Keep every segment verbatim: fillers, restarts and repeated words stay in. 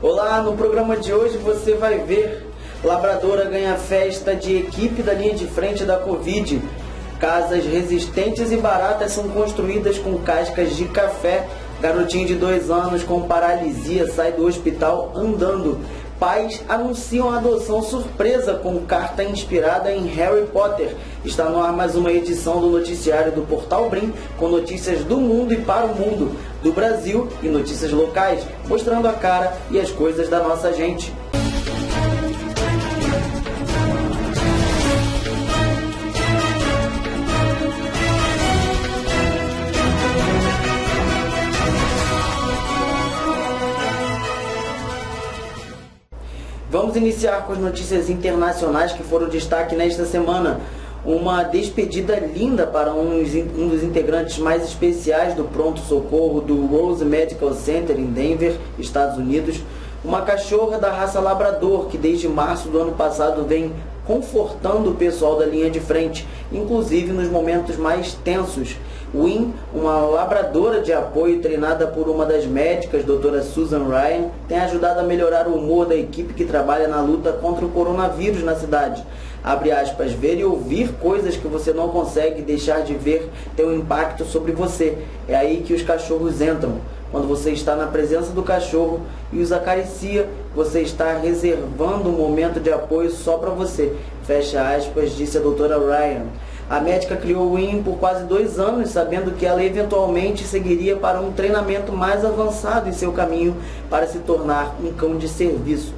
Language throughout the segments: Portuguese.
Olá, no programa de hoje você vai ver labradora ganha festa de equipe da linha de frente da Covid. Casas resistentes e baratas são construídas com cascas de café. Garotinho de dois anos com paralisia sai do hospital andando. Pais anunciam a adoção surpresa com carta inspirada em Harry Potter. Está no ar mais uma edição do noticiário do Portal Brim, com notícias do mundo e para o mundo, do Brasil e notícias locais, mostrando a cara e as coisas da nossa gente. Vamos iniciar com as notícias internacionais que foram destaque nesta semana. Uma despedida linda para um dos integrantes mais especiais do pronto-socorro do Rose Medical Center em Denver, Estados Unidos. Uma cachorra da raça labrador que desde março do ano passado vem confortando o pessoal da linha de frente, inclusive nos momentos mais tensos. Win, uma labradora de apoio treinada por uma das médicas, doutora Susan Ryan, tem ajudado a melhorar o humor da equipe que trabalha na luta contra o coronavírus na cidade. Abre aspas, ver e ouvir coisas que você não consegue deixar de ver tem um impacto sobre você. É aí que os cachorros entram. Quando você está na presença do cachorro e os acaricia, você está reservando um momento de apoio só para você. Fecha aspas, disse a doutora Ryan. A médica criou o Win por quase dois anos, sabendo que ela eventualmente seguiria para um treinamento mais avançado em seu caminho para se tornar um cão de serviço.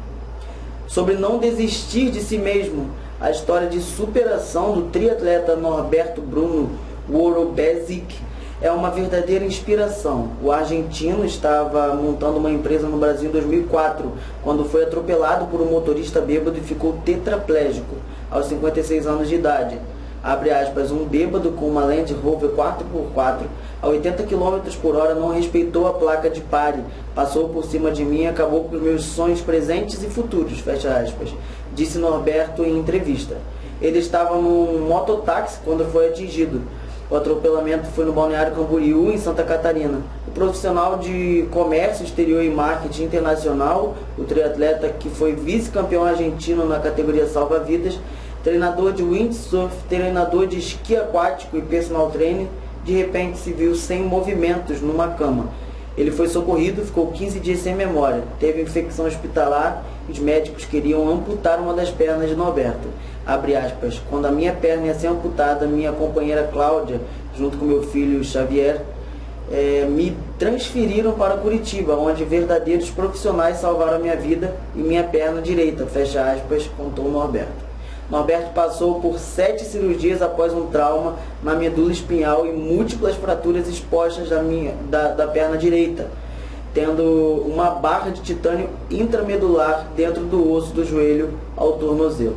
Sobre não desistir de si mesmo, a história de superação do triatleta Norberto Bruno Worobezic é uma verdadeira inspiração. O argentino estava montando uma empresa no Brasil em dois mil e quatro, quando foi atropelado por um motorista bêbado e ficou tetraplégico aos cinquenta e seis anos de idade. Abre aspas, um bêbado com uma Land Rover quatro por quatro a oitenta quilômetros por hora não respeitou a placa de pare, passou por cima de mim e acabou com os meus sonhos presentes e futuros, fecha aspas, disse Norberto em entrevista. Ele estava num mototáxi quando foi atingido. O atropelamento foi no Balneário Camboriú, em Santa Catarina. O profissional de comércio exterior e marketing internacional, o triatleta que foi vice-campeão argentino na categoria salva-vidas, treinador de windsurf, treinador de esqui aquático e personal trainer, de repente se viu sem movimentos numa cama. Ele foi socorrido, ficou quinze dias sem memória, teve infecção hospitalar e os médicos queriam amputar uma das pernas de Norberto. Abre aspas, quando a minha perna ia ser amputada, minha companheira Cláudia, junto com meu filho Xavier, é, me transferiram para Curitiba, onde verdadeiros profissionais salvaram a minha vida e minha perna direita, fecha aspas, contou Norberto. Norberto passou por sete cirurgias após um trauma na medula espinhal e múltiplas fraturas expostas da, minha, da, da perna direita, tendo uma barra de titânio intramedular dentro do osso do joelho ao tornozelo.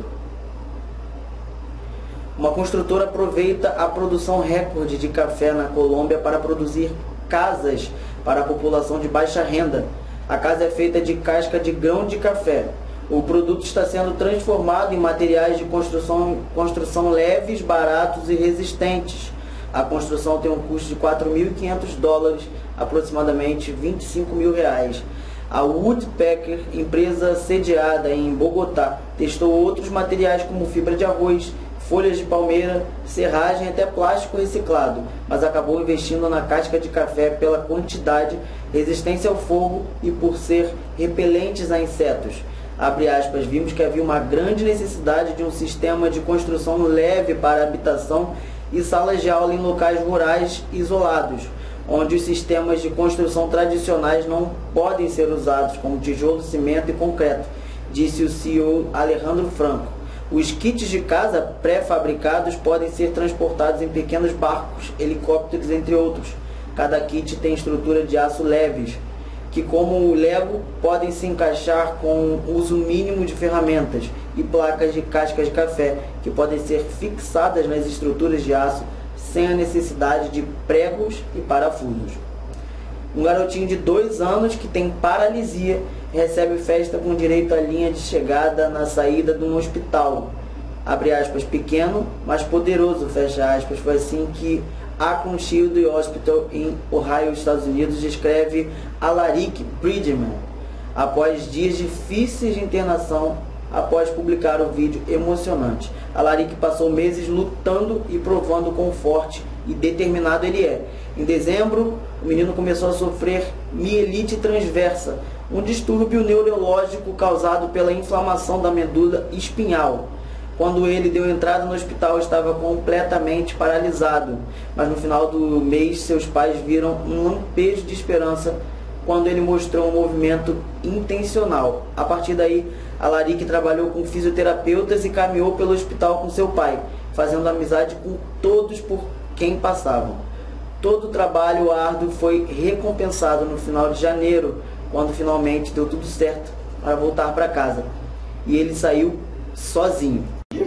Uma construtora aproveita a produção recorde de café na Colômbia para produzir casas para a população de baixa renda. A casa é feita de casca de grão de café. O produto está sendo transformado em materiais de construção, construção leves, baratos e resistentes. A construção tem um custo de quatro mil e quinhentos dólares, aproximadamente vinte e cinco mil reais. A Woodpecker, empresa sediada em Bogotá, testou outros materiais como fibra de arroz, folhas de palmeira, serragem e até plástico reciclado, mas acabou investindo na casca de café pela quantidade, resistência ao fogo e por ser repelentes a insetos. Abre aspas, vimos que havia uma grande necessidade de um sistema de construção leve para habitação e salas de aula em locais rurais isolados, onde os sistemas de construção tradicionais não podem ser usados, como tijolo, cimento e concreto, disse o C E O Alejandro Franco. Os kits de casa pré-fabricados podem ser transportados em pequenos barcos, helicópteros, entre outros. Cada kit tem estrutura de aço leves, que como o Lego podem se encaixar com uso mínimo de ferramentas, e placas de cascas de café, que podem ser fixadas nas estruturas de aço sem a necessidade de pregos e parafusos. Um garotinho de dois anos que tem paralisia recebe festa com direito à linha de chegada na saída de um hospital. Abre aspas, pequeno, mas poderoso, fecha aspas. Foi assim que Akron Shield Hospital em Ohio, Estados Unidos, descreve Alaric Bridgman. após dias difíceis de internação, após publicar o vídeo emocionante. Alaric passou meses lutando e provando quão forte e determinado ele é. Em dezembro, o menino começou a sofrer mielite transversa, um distúrbio neurológico causado pela inflamação da medula espinhal. Quando ele deu entrada no hospital, estava completamente paralisado, mas no final do mês seus pais viram um lampejo de esperança quando ele mostrou um movimento intencional. A partir daí, Alaric trabalhou com fisioterapeutas e caminhou pelo hospital com seu pai, fazendo amizade com todos por quem passavam. Todo o trabalho árduo foi recompensado no final de janeiro, quando finalmente deu tudo certo para voltar para casa. E ele saiu sozinho.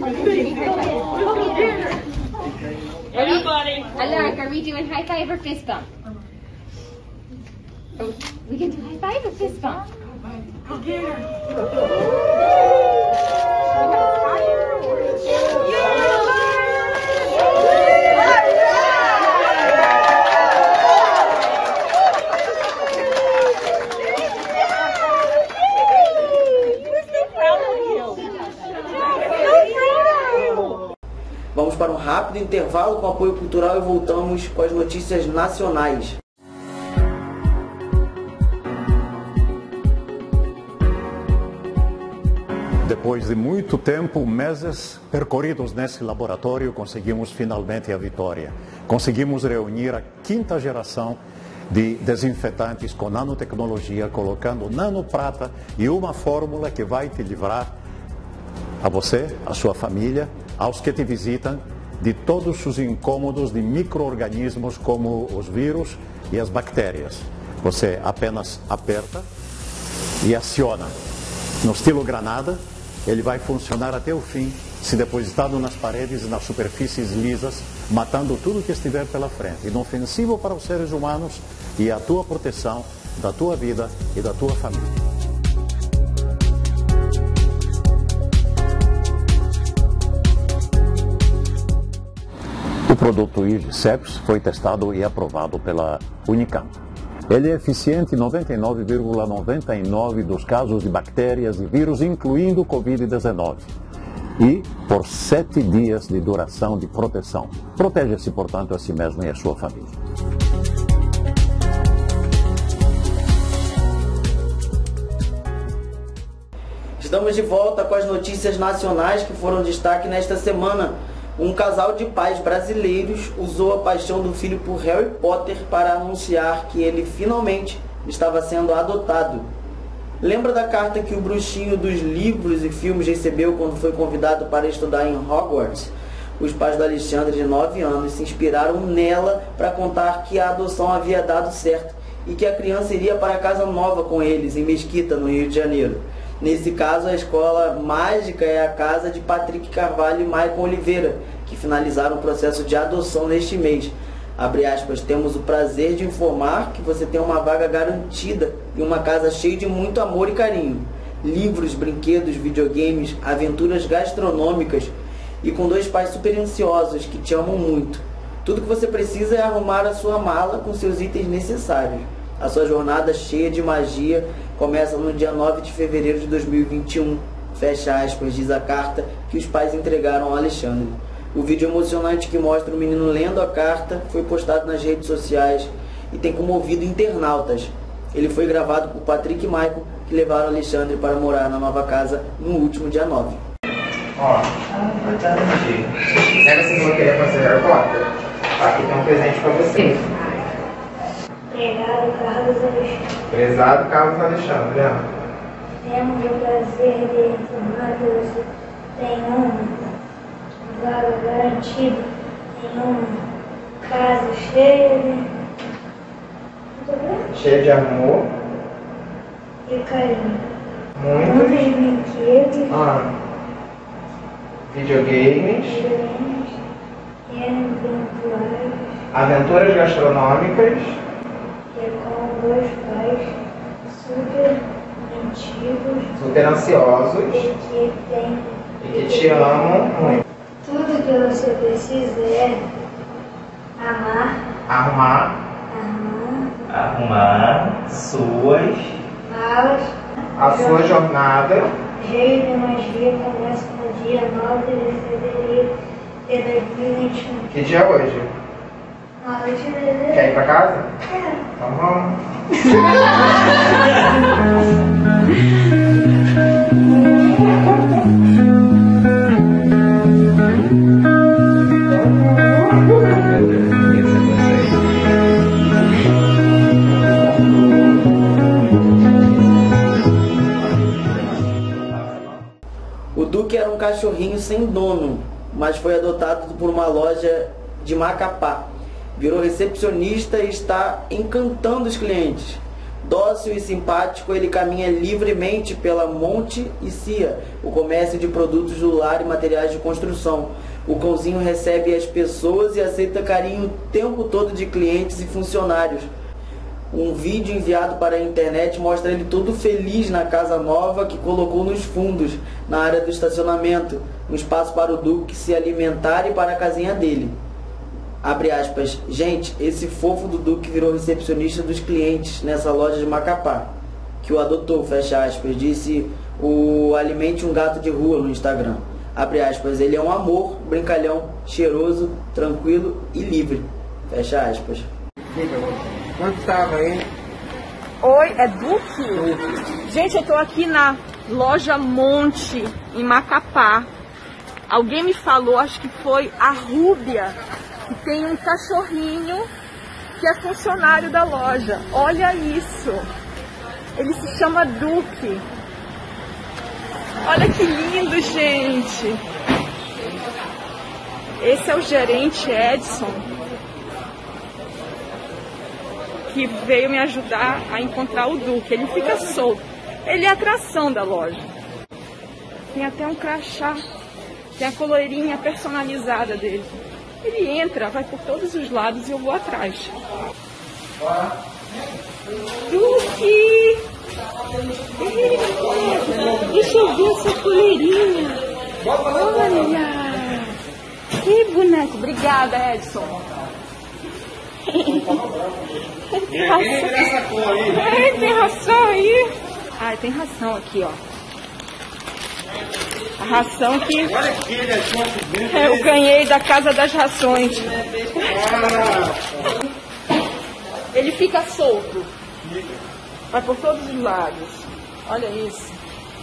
Everybody. Alaric, are we doing high five or fist bump? We can do high five or fist bump? Vamos para um rápido intervalo com apoio cultural e voltamos com as notícias nacionais. Depois de muito tempo, meses percorridos nesse laboratório, conseguimos finalmente a vitória. Conseguimos reunir a quinta geração de desinfetantes com nanotecnologia, colocando nanoprata e uma fórmula que vai te livrar a você, a sua família, aos que te visitam, de todos os incômodos de micro-organismos como os vírus e as bactérias. Você apenas aperta e aciona. No estilo granada, ele vai funcionar até o fim, se depositado nas paredes e nas superfícies lisas, matando tudo que estiver pela frente. Inofensivo para os seres humanos e a tua proteção da tua vida e da tua família. O produto IGCEPS foi testado e aprovado pela Unicamp. Ele é eficiente em noventa e nove vírgula noventa e nove por cento dos casos de bactérias e vírus, incluindo o covid dezenove. E por sete dias de duração de proteção. Protege-se, portanto, a si mesmo e a sua família. Estamos de volta com as notícias nacionais que foram destaque nesta semana. Um casal de pais brasileiros usou a paixão do filho por Harry Potter para anunciar que ele finalmente estava sendo adotado. Lembra da carta que o bruxinho dos livros e filmes recebeu quando foi convidado para estudar em Hogwarts? Os pais do Alexandre, de nove anos, se inspiraram nela para contar que a adoção havia dado certo e que a criança iria para a casa nova com eles, em Mesquita, no Rio de Janeiro. Nesse caso, a escola mágica é a casa de Patrick Carvalho e Maicon Oliveira, que finalizaram o processo de adoção neste mês. Abre aspas, temos o prazer de informar que você tem uma vaga garantida em uma casa cheia de muito amor e carinho. Livros, brinquedos, videogames, aventuras gastronômicas e com dois pais super ansiosos que te amam muito. Tudo que você precisa é arrumar a sua mala com seus itens necessários. A sua jornada cheia de magia começa no dia nove de fevereiro de dois mil e vinte e um. Fecha aspas, diz a carta que os pais entregaram ao Alexandre. O vídeo emocionante que mostra o menino lendo a carta foi postado nas redes sociais e tem comovido internautas. Ele foi gravado por Patrick e Maicon, que levaram Alexandre para morar na nova casa no último dia nove. Ó, vai estar no dia. Será que vocês vão querer fazer Harry Potter? Aqui tem um presente pra você. Prezado Carlos Alexandre. Prezado Carlos Alexandre, né? Temos o prazer de informar que você tem uma vaga garantida em uma casa cheia de... Muito bem? Cheia de amor. E carinho. Muitos. Muitos brinquedos. Ah. Videogames. Videogames. E aventuras. Aventuras gastronômicas. E com dois pais super antigos. Super ansiosos. E que tem... E que te amam muito. Tudo que você precisa é amar, Arrumar. arrumar, Arrumar suas malas A sua jornada. Cheia de magia começa no dia nove de fevereiro de dois mil e vinte e um. Que dia é hoje? nove de fevereiro. Quer ir pra casa? É. Então vamos. O Duque era um cachorrinho sem dono, mas foi adotado por uma loja de Macapá. Virou recepcionista e está encantando os clientes. Dócil e simpático, ele caminha livremente pela Monte e Cia, o comércio de produtos do lar e materiais de construção. O cãozinho recebe as pessoas e aceita carinho o tempo todo de clientes e funcionários. Um vídeo enviado para a internet mostra ele todo feliz na casa nova que colocou nos fundos, na área do estacionamento, um espaço para o Duque se alimentar e para a casinha dele. Abre aspas, gente, esse fofo do Duque virou recepcionista dos clientes nessa loja de Macapá, que o adotou, fecha aspas, disse o Alimente um Gato de Rua no Instagram. Abre aspas, ele é um amor, brincalhão, cheiroso, tranquilo e livre, fecha aspas. Quanto estava aí? Oi, é Duque? Gente, eu tô aqui na loja Monte, em Macapá. Alguém me falou, acho que foi a Rúbia, que tem um cachorrinho que é funcionário da loja. Olha isso! Ele se chama Duque. Olha que lindo, gente! Esse é o gerente Edson, que veio me ajudar a encontrar o Duque. Ele fica solto. Ele é a atração da loja. Tem até um crachá. Tem a coleirinha personalizada dele. Ele entra, vai por todos os lados e eu vou atrás. Duque! Deixa eu ver essa coleirinha. Olha! Que boneco. Obrigada, Edson. Tem ração. Ai, tem ração aí. Ai, tem ração aqui, ó. A ração que eu ganhei da Casa das Rações. Ele fica solto. Vai por todos os lados. Olha isso.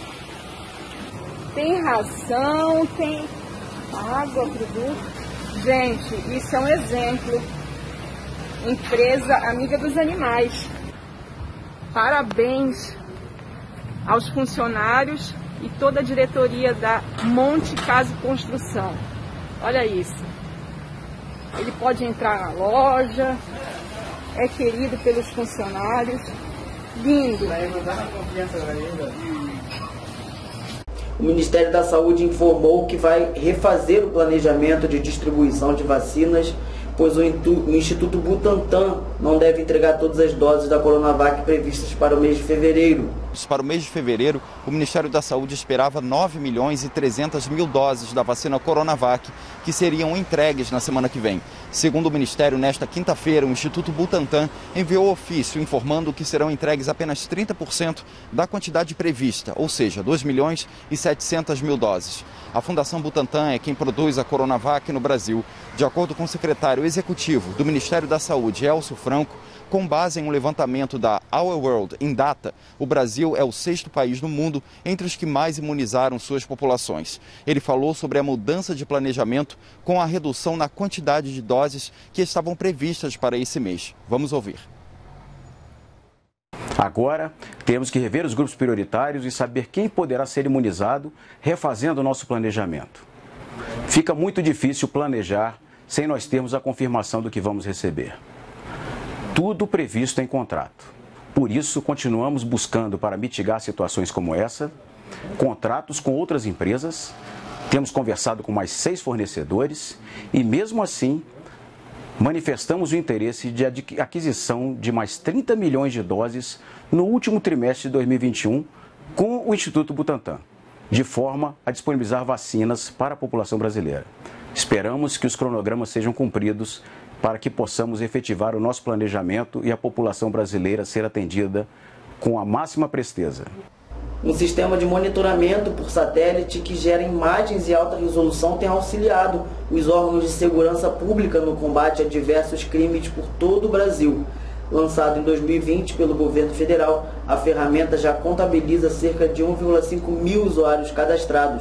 Tem ração, tem água, produto. Gente, isso é um exemplo. Empresa amiga dos animais. Parabéns aos funcionários e toda a diretoria da Monte Casa e Construção. Olha isso. Ele pode entrar na loja, é querido pelos funcionários. Lindo. O Ministério da Saúde informou que vai refazer o planejamento de distribuição de vacinas, pois o Instituto Butantan não deve entregar todas as doses da Coronavac previstas para o mês de fevereiro. Para o mês de fevereiro, o Ministério da Saúde esperava nove milhões e trezentas mil doses da vacina Coronavac, que seriam entregues na semana que vem. Segundo o Ministério, nesta quinta-feira, o Instituto Butantan enviou ofício informando que serão entregues apenas trinta por cento da quantidade prevista, ou seja, dois milhões e setecentas mil doses. A Fundação Butantan é quem produz a Coronavac no Brasil. De acordo com o secretário executivo do Ministério da Saúde, Elcio Franco, com base em um levantamento da Our World in Data, o Brasil é o sexto país no mundo entre os que mais imunizaram suas populações. Ele falou sobre a mudança de planejamento com a redução na quantidade de doses que estavam previstas para esse mês. Vamos ouvir. Agora, temos que rever os grupos prioritários e saber quem poderá ser imunizado, refazendo o nosso planejamento. Fica muito difícil planejar sem nós termos a confirmação do que vamos receber. Tudo previsto em contrato. Por isso, continuamos buscando para mitigar situações como essa, contratos com outras empresas, temos conversado com mais seis fornecedores e, mesmo assim, manifestamos o interesse de aquisição de mais trinta milhões de doses no último trimestre de dois mil e vinte e um com o Instituto Butantan, de forma a disponibilizar vacinas para a população brasileira. Esperamos que os cronogramas sejam cumpridos para que possamos efetivar o nosso planejamento e a população brasileira ser atendida com a máxima presteza. Um sistema de monitoramento por satélite que gera imagens em alta resolução tem auxiliado os órgãos de segurança pública no combate a diversos crimes por todo o Brasil. Lançado em dois mil e vinte pelo governo federal, a ferramenta já contabiliza cerca de um vírgula cinco mil usuários cadastrados.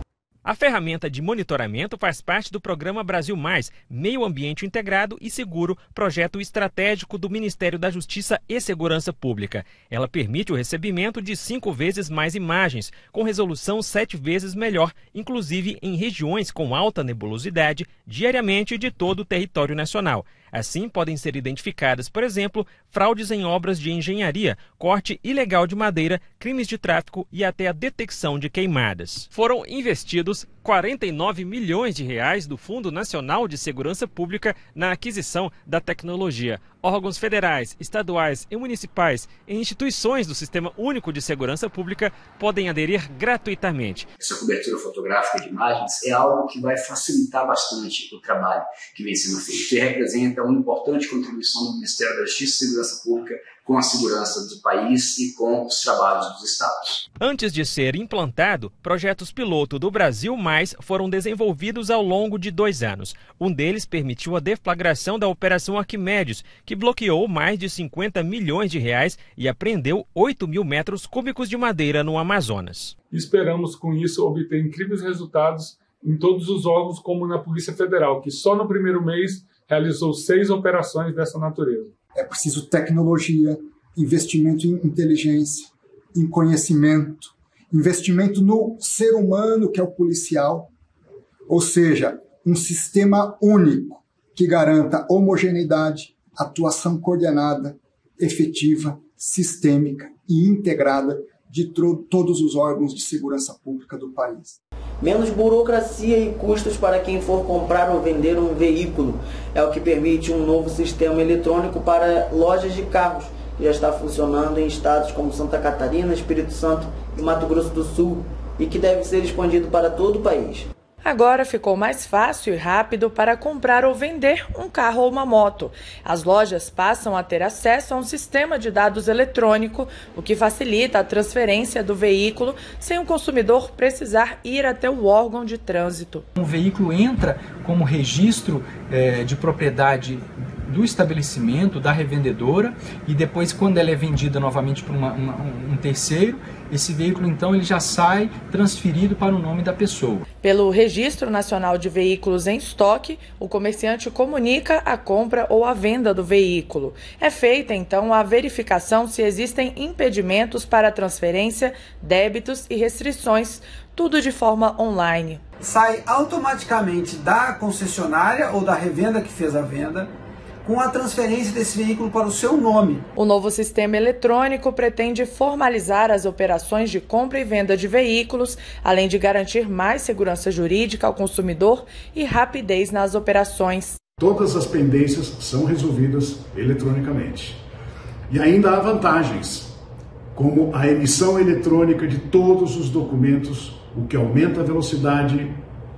A ferramenta de monitoramento faz parte do programa Brasil Mais, Meio Ambiente Integrado e Seguro, projeto estratégico do Ministério da Justiça e Segurança Pública. Ela permite o recebimento de cinco vezes mais imagens, com resolução sete vezes melhor, inclusive em regiões com alta nebulosidade, diariamente de todo o território nacional. Assim, podem ser identificadas, por exemplo, fraudes em obras de engenharia, corte ilegal de madeira, crimes de tráfico e até a detecção de queimadas. Foram investidos quarenta e nove milhões de reais do Fundo Nacional de Segurança Pública na aquisição da tecnologia. Órgãos federais, estaduais e municipais e instituições do Sistema Único de Segurança Pública podem aderir gratuitamente. Essa cobertura fotográfica de imagens é algo que vai facilitar bastante o trabalho que vem sendo feito e representa uma importante contribuição do Ministério da Justiça e Segurança Pública com a segurança do país e com os trabalhos dos estados. Antes de ser implantado, projetos piloto do Brasil Mais foram desenvolvidos ao longo de dois anos. Um deles permitiu a deflagração da Operação Arquimedes, que bloqueou mais de cinquenta milhões de reais e apreendeu oito mil metros cúbicos de madeira no Amazonas. Esperamos com isso obter incríveis resultados em todos os órgãos, como na Polícia Federal, que só no primeiro mês realizou seis operações dessa natureza. É preciso tecnologia, investimento em inteligência, em conhecimento, investimento no ser humano, que é o policial, ou seja, um sistema único que garanta homogeneidade, atuação coordenada, efetiva, sistêmica e integrada de todos os órgãos de segurança pública do país. Menos burocracia e custos para quem for comprar ou vender um veículo. É o que permite um novo sistema eletrônico para lojas de carros, que já está funcionando em estados como Santa Catarina, Espírito Santo e Mato Grosso do Sul, e que deve ser expandido para todo o país. Agora ficou mais fácil e rápido para comprar ou vender um carro ou uma moto. As lojas passam a ter acesso a um sistema de dados eletrônico, o que facilita a transferência do veículo sem o consumidor precisar ir até o órgão de trânsito. O veículo entra como registro é, de propriedade do estabelecimento, da revendedora, e depois, quando ela é vendida novamente para uma, uma, um terceiro, esse veículo então ele já sai transferido para o nome da pessoa. Pelo Registro Nacional de Veículos em Estoque, o comerciante comunica a compra ou a venda do veículo. É feita então a verificação se existem impedimentos para transferência, débitos e restrições, tudo de forma online. Sai automaticamente da concessionária ou da revenda que fez a venda, com a transferência desse veículo para o seu nome. O novo sistema eletrônico pretende formalizar as operações de compra e venda de veículos, além de garantir mais segurança jurídica ao consumidor e rapidez nas operações. Todas as pendências são resolvidas eletronicamente. E ainda há vantagens, como a emissão eletrônica de todos os documentos, o que aumenta a velocidade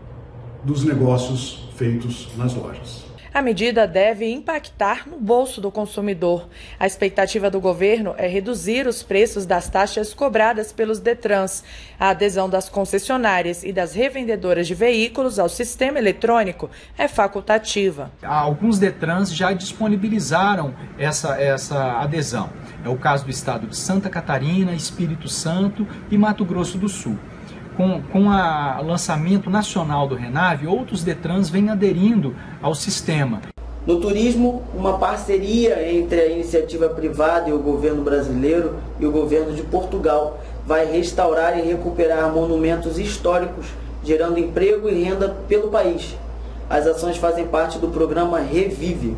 dos negócios feitos nas lojas. A medida deve impactar no bolso do consumidor. A expectativa do governo é reduzir os preços das taxas cobradas pelos Detrans. A adesão das concessionárias e das revendedoras de veículos ao sistema eletrônico é facultativa. Alguns Detrans já disponibilizaram essa, essa adesão. É o caso do estado de Santa Catarina, Espírito Santo e Mato Grosso do Sul. Com, com o lançamento nacional do Renave, outros Detrans vêm aderindo ao sistema. No turismo, uma parceria entre a iniciativa privada e o governo brasileiro e o governo de Portugal vai restaurar e recuperar monumentos históricos, gerando emprego e renda pelo país. As ações fazem parte do programa Revive.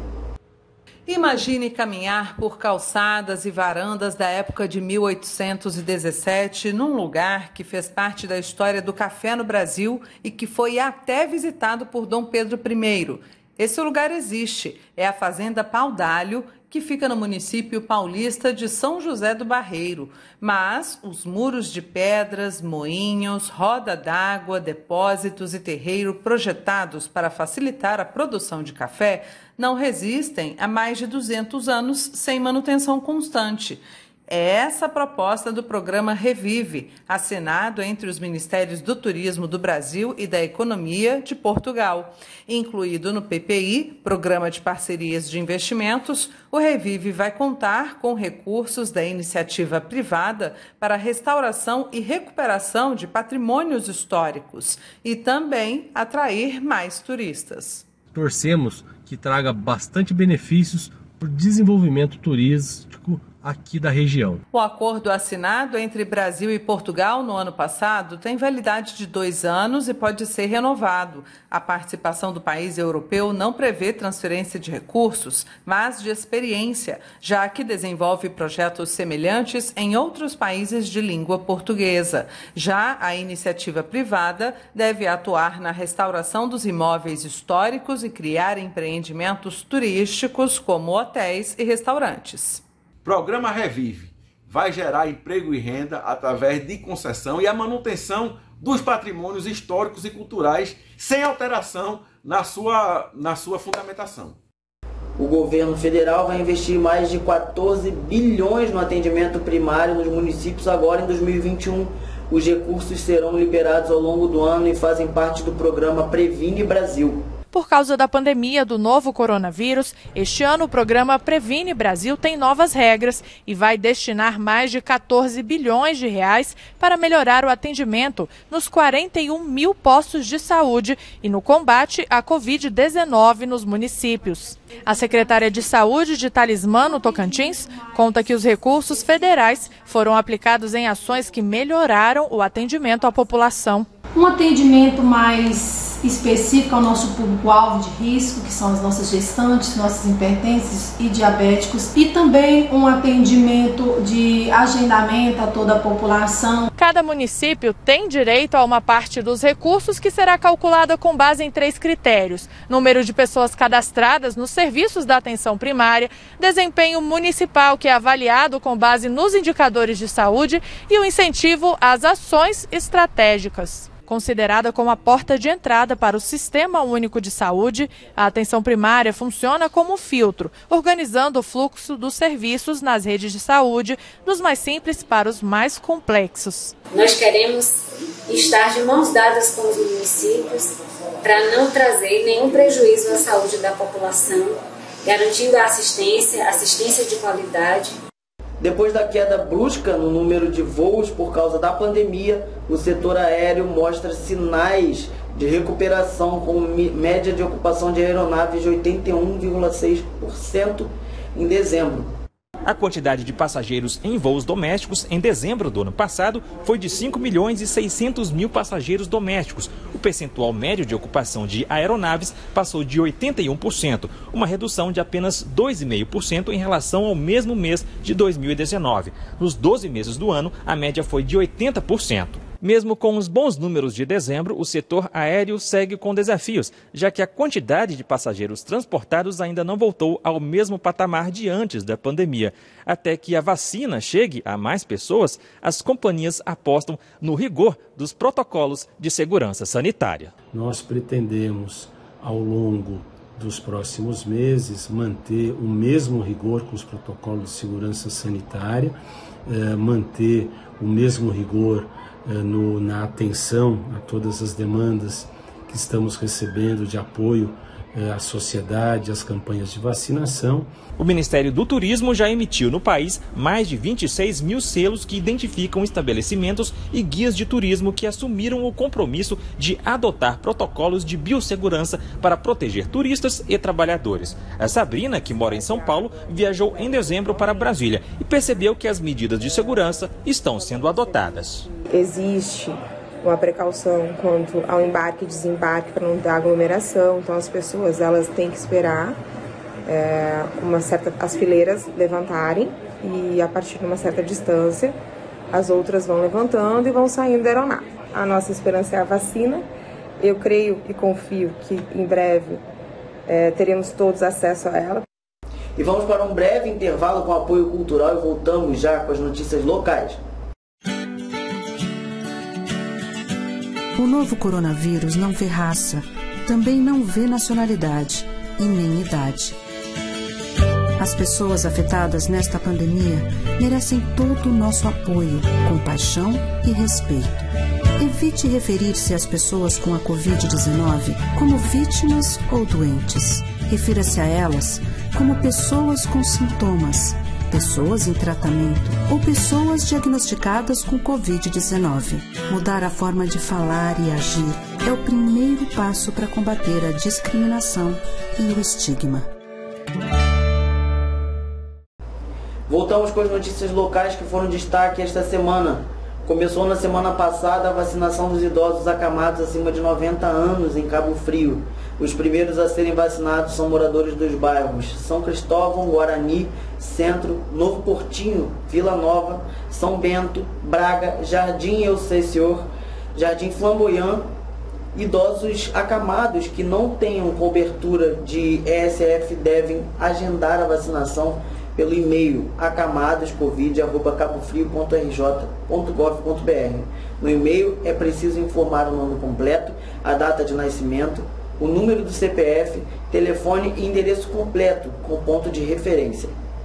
Imagine caminhar por calçadas e varandas da época de mil oitocentos e dezessete, num lugar que fez parte da história do café no Brasil e que foi até visitado por Dom Pedro primeiro. Esse lugar existe, é a Fazenda Pau d'Alho, que fica no município paulista de São José do Barreiro. Mas os muros de pedras, moinhos, roda d'água, depósitos e terreiro projetados para facilitar a produção de café não resistem a mais de duzentos anos sem manutenção constante. É essa a proposta do programa Revive, assinado entre os Ministérios do Turismo do Brasil e da Economia de Portugal. Incluído no P P I, Programa de Parcerias de Investimentos, o Revive vai contar com recursos da iniciativa privada para a restauração e recuperação de patrimônios históricos e também atrair mais turistas. Torcemos que traga bastante benefícios para o desenvolvimento turístico aqui da região. O acordo assinado entre Brasil e Portugal no ano passado tem validade de dois anos e pode ser renovado. A participação do país europeu não prevê transferência de recursos, mas de experiência, já que desenvolve projetos semelhantes em outros países de língua portuguesa. Já a iniciativa privada deve atuar na restauração dos imóveis históricos e criar empreendimentos turísticos como hotéis e restaurantes. Programa Revive vai gerar emprego e renda através de concessão e a manutenção dos patrimônios históricos e culturais sem alteração na sua, na sua fundamentação. O governo federal vai investir mais de quatorze bilhões no atendimento primário nos municípios agora em dois mil e vinte e um. Os recursos serão liberados ao longo do ano e fazem parte do programa Previne Brasil. Por causa da pandemia do novo coronavírus, este ano o programa Previne Brasil tem novas regras e vai destinar mais de quatorze bilhões de reais para melhorar o atendimento nos quarenta e um mil postos de saúde e no combate à covid dezenove nos municípios. A secretária de Saúde de Talismã, no Tocantins, conta que os recursos federais foram aplicados em ações que melhoraram o atendimento à população. Um atendimento mais específico ao nosso público-alvo de risco, que são as nossas gestantes, nossos hipertensos e diabéticos, e também um atendimento de agendamento a toda a população. Cada município tem direito a uma parte dos recursos que será calculada com base em três critérios: número de pessoas cadastradas nos serviços da atenção primária, desempenho municipal, que é avaliado com base nos indicadores de saúde, e o incentivo às ações estratégicas. Considerada como a porta de entrada para o Sistema Único de Saúde, a atenção primária funciona como filtro, organizando o fluxo dos serviços nas redes de saúde, dos mais simples para os mais complexos. Nós queremos estar de mãos dadas com os municípios para não trazer nenhum prejuízo à saúde da população, garantindo a assistência, assistência de qualidade. Depois da queda brusca no número de voos por causa da pandemia, o setor aéreo mostra sinais de recuperação, com média de ocupação de aeronaves de oitenta e um vírgula seis por cento em dezembro. A quantidade de passageiros em voos domésticos em dezembro do ano passado foi de cinco milhões e seiscentos mil passageiros domésticos. O percentual médio de ocupação de aeronaves passou de oitenta e um por cento, uma redução de apenas dois vírgula cinco por cento em relação ao mesmo mês de dois mil e dezenove. Nos doze meses do ano, a média foi de oitenta por cento. Mesmo com os bons números de dezembro, o setor aéreo segue com desafios, já que a quantidade de passageiros transportados ainda não voltou ao mesmo patamar de antes da pandemia. Até que a vacina chegue a mais pessoas, as companhias apostam no rigor dos protocolos de segurança sanitária. Nós pretendemos, ao longo dos próximos meses, manter o mesmo rigor com os protocolos de segurança sanitária, eh, manter o mesmo rigor No, na atenção a todas as demandas que estamos recebendo de apoio eh, à sociedade, às campanhas de vacinação. O Ministério do Turismo já emitiu no país mais de vinte e seis mil selos que identificam estabelecimentos e guias de turismo que assumiram o compromisso de adotar protocolos de biossegurança para proteger turistas e trabalhadores. A Sabrina, que mora em São Paulo, viajou em dezembro para Brasília e percebeu que as medidas de segurança estão sendo adotadas. Existe uma precaução quanto ao embarque e desembarque para não dar aglomeração, então as pessoas elas têm que esperar é, uma certa, as fileiras levantarem e a partir de uma certa distância as outras vão levantando e vão saindo da aeronave. A nossa esperança é a vacina. Eu creio e confio que em breve é, teremos todos acesso a ela. E vamos para um breve intervalo com apoio cultural e voltamos já com as notícias locais. O novo coronavírus não vê raça, também não vê nacionalidade e nem idade. As pessoas afetadas nesta pandemia merecem todo o nosso apoio, compaixão e respeito. Evite referir-se às pessoas com a covid dezenove como vítimas ou doentes. Refira-se a elas como pessoas com sintomas, pessoas em tratamento ou pessoas diagnosticadas com covid dezenove. Mudar a forma de falar e agir é o primeiro passo para combater a discriminação e o estigma. Voltamos com as notícias locais que foram destaque esta semana. Começou na semana passada a vacinação dos idosos acamados acima de noventa anos em Cabo Frio. Os primeiros a serem vacinados são moradores dos bairros São Cristóvão, Guarani, Centro, Novo Portinho, Vila Nova, São Bento, Braga, Jardim Excelsior, Jardim Flamboyant. Idosos acamados que não tenham cobertura de E S F devem agendar a vacinação pelo e-mail acamadoscovid arroba cabofrio ponto r j ponto gov ponto b r. No e-mail é preciso informar o nome completo, a data de nascimento, o número do C P F, telefone e endereço completo, com ponto de referência.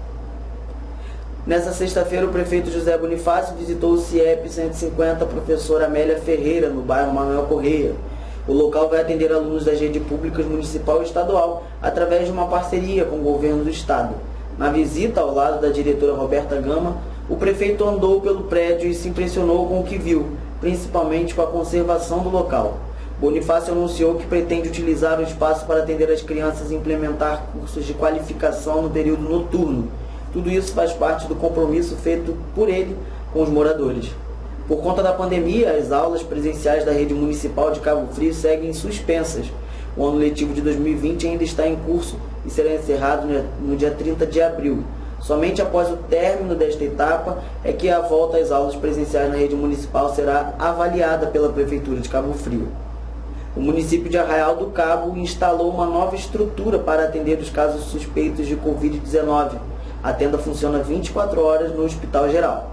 Nessa sexta-feira, o prefeito José Bonifácio visitou o C I E P cento e cinquenta Professora Amélia Ferreira, no bairro Manuel Correia. O local vai atender alunos das redes públicas municipal e estadual, através de uma parceria com o governo do estado. Na visita, ao lado da diretora Roberta Gama, o prefeito andou pelo prédio e se impressionou com o que viu, principalmente com a conservação do local. Bonifácio anunciou que pretende utilizar o espaço para atender as crianças e implementar cursos de qualificação no período noturno. Tudo isso faz parte do compromisso feito por ele com os moradores. Por conta da pandemia, as aulas presenciais da rede municipal de Cabo Frio seguem suspensas. O ano letivo de dois mil e vinte ainda está em curso e será encerrado no dia trinta de abril. Somente após o término desta etapa é que a volta às aulas presenciais na rede municipal será avaliada pela Prefeitura de Cabo Frio. O município de Arraial do Cabo instalou uma nova estrutura para atender os casos suspeitos de covid dezenove. A tenda funciona vinte e quatro horas no Hospital Geral.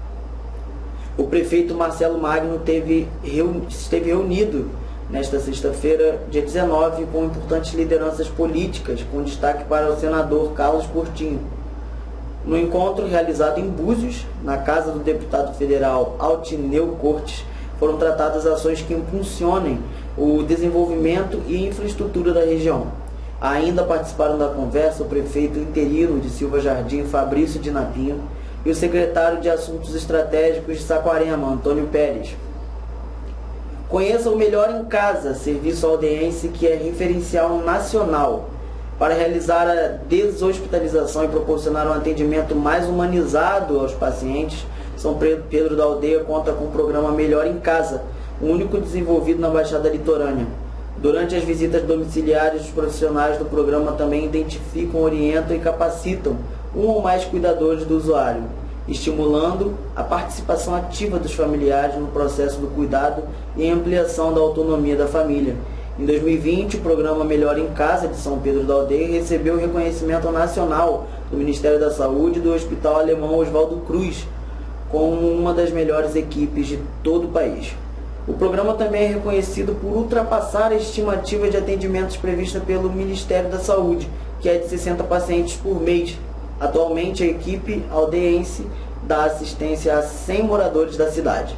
O prefeito Marcelo Magno teve, esteve reunido nesta sexta-feira, dia dezenove, com importantes lideranças políticas, com destaque para o senador Carlos Portinho. No encontro realizado em Búzios, na casa do deputado federal Altineu Cortes, foram tratadas ações que impulsionem o desenvolvimento e infraestrutura da região. Ainda participaram da conversa o prefeito interino de Silva Jardim, Fabrício de Napinho, e o secretário de Assuntos Estratégicos de Saquarema, Antônio Pérez. Conheça o Melhor em Casa, serviço aldeense que é referencial nacional. Para realizar a deshospitalização e proporcionar um atendimento mais humanizado aos pacientes, São Pedro da Aldeia conta com o programa Melhor em Casa, o único desenvolvido na Baixada Litorânea. Durante as visitas domiciliares, os profissionais do programa também identificam, orientam e capacitam um ou mais cuidadores do usuário, estimulando a participação ativa dos familiares no processo do cuidado e ampliação da autonomia da família. Em dois mil e vinte, o programa Melhor em Casa de São Pedro da Aldeia recebeu o reconhecimento nacional do Ministério da Saúde e do Hospital Alemão Oswaldo Cruz, como uma das melhores equipes de todo o país. O programa também é reconhecido por ultrapassar a estimativa de atendimentos prevista pelo Ministério da Saúde, que é de sessenta pacientes por mês. Atualmente, a equipe aldeense dá assistência a cem moradores da cidade.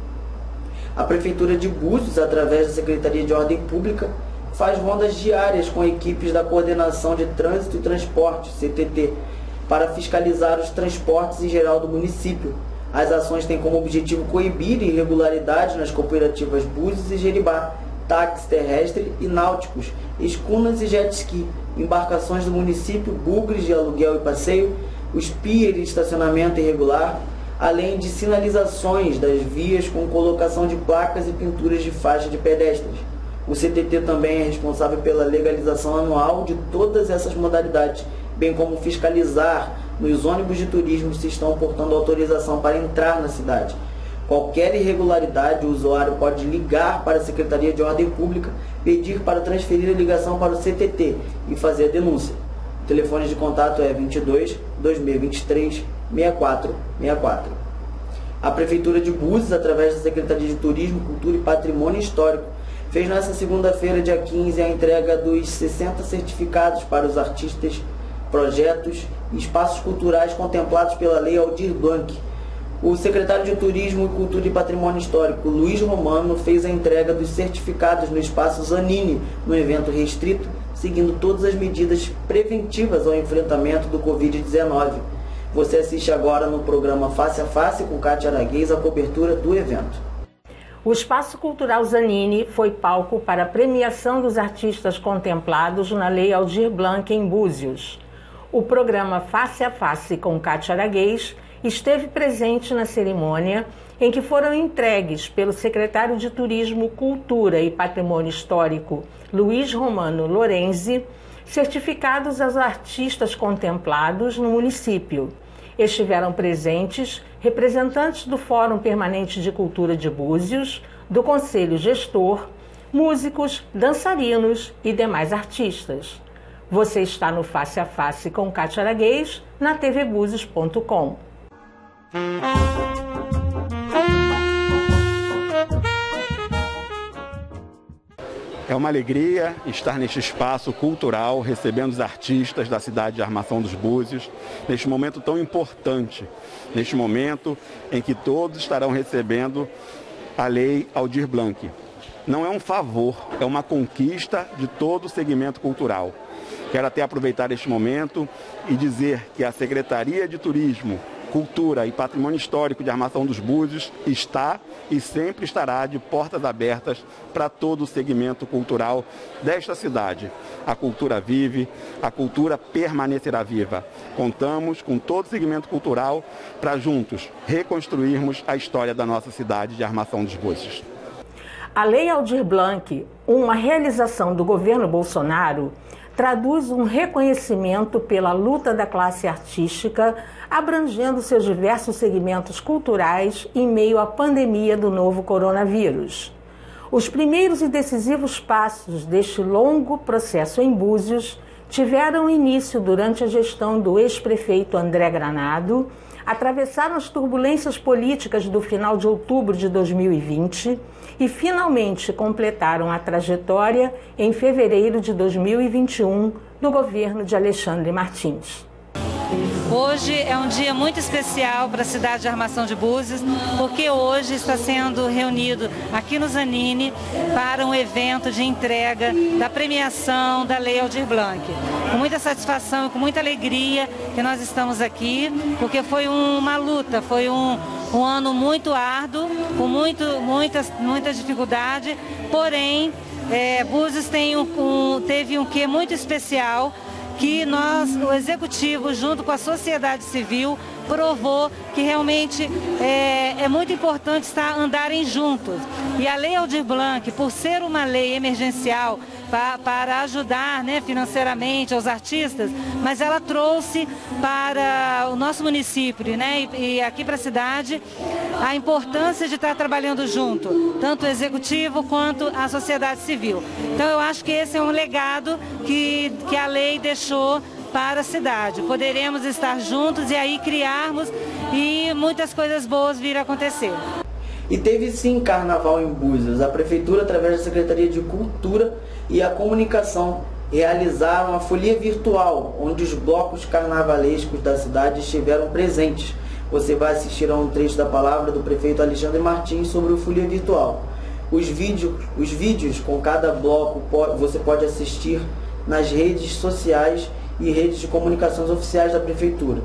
A Prefeitura de Búzios, através da Secretaria de Ordem Pública, faz rondas diárias com equipes da Coordenação de Trânsito e Transporte, C T T, para fiscalizar os transportes em geral do município. As ações têm como objetivo coibir irregularidades nas cooperativas Búzios e Jeribá, táxis terrestres e náuticos, escunas e jet ski, embarcações do município, bugres de aluguel e passeio, os pier de estacionamento irregular, além de sinalizações das vias com colocação de placas e pinturas de faixa de pedestres. O C T T também é responsável pela legalização anual de todas essas modalidades, bem como fiscalizar nos ônibus de turismo se estão portando autorização para entrar na cidade. Qualquer irregularidade, o usuário pode ligar para a Secretaria de Ordem Pública, pedir para transferir a ligação para o C T T e fazer a denúncia. O telefone de contato é vinte e dois, dois mil e vinte e três, sessenta e quatro sessenta e quatro. A Prefeitura de Búzios, através da Secretaria de Turismo, Cultura e Patrimônio Histórico, fez nesta segunda-feira, dia quinze, a entrega dos sessenta certificados para os artistas, projetos e espaços culturais contemplados pela Lei Aldir Blanc. O secretário de Turismo, Cultura e Patrimônio Histórico, Luiz Romano, fez a entrega dos certificados no espaço Zanini, no evento restrito, seguindo todas as medidas preventivas ao enfrentamento do covid dezenove. Você assiste agora no programa Face a Face com Kátia Araguês a cobertura do evento. O Espaço Cultural Zanini foi palco para a premiação dos artistas contemplados na Lei Aldir Blanc em Búzios. O programa Face a Face com Kátia Araguês esteve presente na cerimônia em que foram entregues pelo secretário de Turismo, Cultura e Patrimônio Histórico, Luiz Romano Lorenzi, certificados aos artistas contemplados no município. Estiveram presentes representantes do Fórum Permanente de Cultura de Búzios, do Conselho Gestor, músicos, dançarinos e demais artistas. Você está no Face a Face com Kátia Araguês, na T V Búzios ponto com. É uma alegria estar neste espaço cultural, recebendo os artistas da cidade de Armação dos Búzios, neste momento tão importante, neste momento em que todos estarão recebendo a Lei Aldir Blanc. Não é um favor, é uma conquista de todo o segmento cultural. Quero até aproveitar este momento e dizer que a Secretaria de Turismo, Cultura e Patrimônio Histórico de Armação dos Búzios está e sempre estará de portas abertas para todo o segmento cultural desta cidade. A cultura vive, a cultura permanecerá viva. Contamos com todo o segmento cultural para juntos reconstruirmos a história da nossa cidade de Armação dos Búzios. A Lei Aldir Blanc, uma realização do governo Bolsonaro, traduz um reconhecimento pela luta da classe artística, abrangendo seus diversos segmentos culturais em meio à pandemia do novo coronavírus. Os primeiros e decisivos passos deste longo processo em Búzios tiveram início durante a gestão do ex-prefeito André Granado, atravessaram as turbulências políticas do final de outubro de dois mil e vinte e finalmente completaram a trajetória em fevereiro de dois mil e vinte e um no governo de Alexandre Martins. Hoje é um dia muito especial para a cidade de Armação de Búzios, porque hoje está sendo reunido aqui no Zanini para um evento de entrega da premiação da Lei Aldir Blanc. Com muita satisfação e com muita alegria que nós estamos aqui, porque foi uma luta, foi um, um ano muito árduo, com muito, muitas, muita dificuldade, porém é, Búzios tem um, um, teve um quê muito especial, que nós, o Executivo, junto com a sociedade civil, provou que realmente é, é muito importante estar, andarem juntos. E a Lei Aldir Blanc, por ser uma lei emergencial pa, para ajudar, né, financeiramente aos artistas, mas ela trouxe para o nosso município, né, e, e aqui para a cidade a importância de estar trabalhando junto, tanto o Executivo quanto a sociedade civil. Então eu acho que esse é um legado que, que a lei deixou para a cidade. Poderemos estar juntos e aí criarmos e muitas coisas boas vir a acontecer. E teve sim carnaval em Búzios. A Prefeitura, através da Secretaria de Cultura e a Comunicação, realizaram a folia virtual, onde os blocos carnavalescos da cidade estiveram presentes. Você vai assistir a um trecho da palavra do prefeito Alexandre Martins sobre o folia virtual. Os vídeos, os vídeos com cada bloco você pode assistir nas redes sociais e redes de comunicações oficiais da Prefeitura.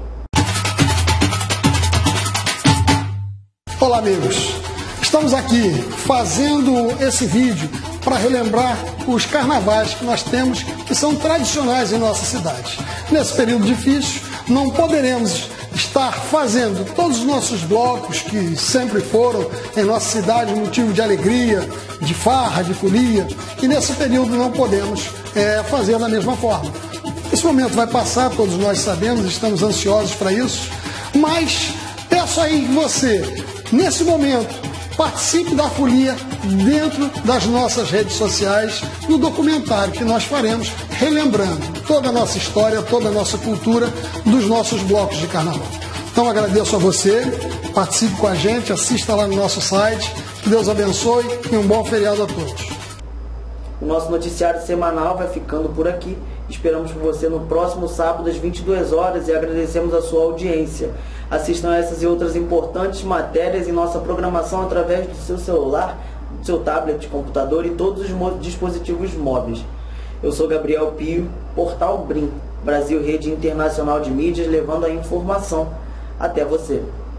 Olá, amigos. Estamos aqui fazendo esse vídeo para relembrar os carnavais que nós temos, que são tradicionais em nossa cidade. Nesse período difícil, não poderemos estar fazendo todos os nossos blocos, que sempre foram em nossa cidade motivo de alegria, de farra, de folia, e nesse período não podemos é, fazer da mesma forma. Esse momento vai passar, todos nós sabemos, estamos ansiosos para isso, mas peço aí que você, nesse momento, participe da folia dentro das nossas redes sociais, no documentário que nós faremos, relembrando toda a nossa história, toda a nossa cultura dos nossos blocos de carnaval. Então agradeço a você, participe com a gente, assista lá no nosso site, que Deus abençoe e um bom feriado a todos. O nosso noticiário semanal vai ficando por aqui Esperamos por você no próximo sábado às vinte e duas horas e agradecemos a sua audiência. Assistam essas e outras importantes matérias em nossa programação através do seu celular, do seu tablet, computador e todos os dispositivos móveis. Eu sou Gabriel Pio, Portal Brim, Brasil Rede Internacional de Mídias, levando a informação até você.